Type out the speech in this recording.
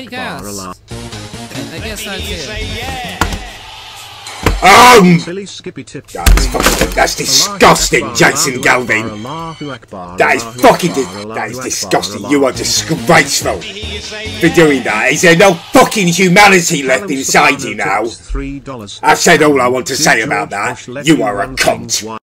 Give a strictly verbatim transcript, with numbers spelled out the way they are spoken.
I guess. I guess that's it. Um, that's, fucking, that's disgusting, Jason Galvin. That is fucking, that is disgusting. You are disgraceful for doing that. Is there no fucking humanity left inside you now? I've said all I want to say about that. You are a cunt.